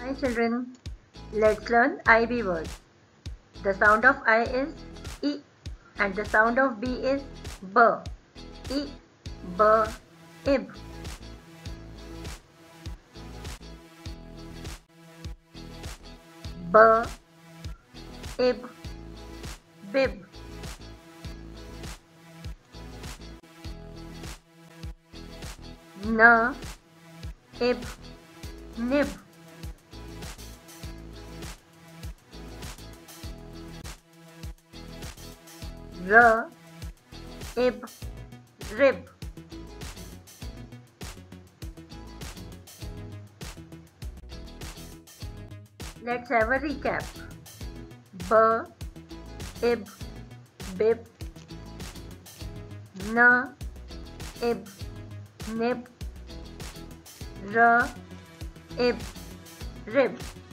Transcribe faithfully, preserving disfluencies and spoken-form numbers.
Hi children, let's learn I B words. The sound of I is E and the sound of B is B. E, B, ib. B, ib, bib. N, ib, nib. R, ib, rib. Let's have a recap. B, ib, bib. N, ib, nib. R, ib, rib.